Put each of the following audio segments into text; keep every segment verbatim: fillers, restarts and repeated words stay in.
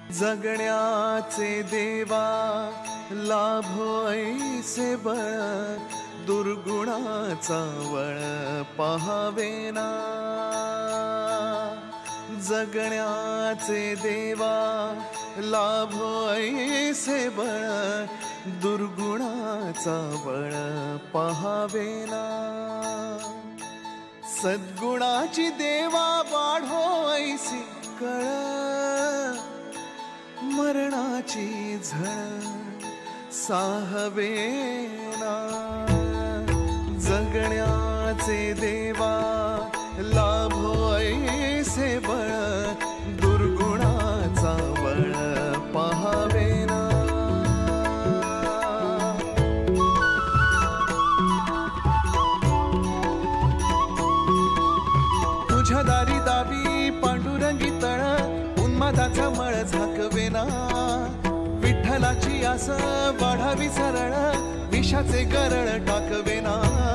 जगण्याचे देवा लाभो ऐसे बळ, दुर्गुणाचा वळ पहावेना। जगण्याचे देवा लाभो ऐसे बळ, दुर्गुणाचा बळ पहावेना। सद्गुणाची देवा वाढो ऐसी कळ, मरणाची झळ साहवेना। जगण्याचे देवा लाभो ऐसे बळ, दुर्गुणाचा बळ पहावेना। तुझ्या दारी दावी पांडुरंगी तळ, उन्मादाचा मळ झाकवेना। विठ्ठलाची आस वाढावी सरळ, विषाचे गरळ टाकवेना।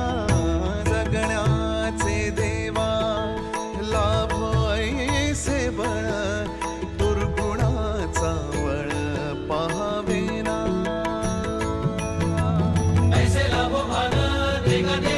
जगण्याचे देवा लाभो ऐसे बळ, दुर्गुणाचा वळ पहावेना। ऐसे लाभो भान देगा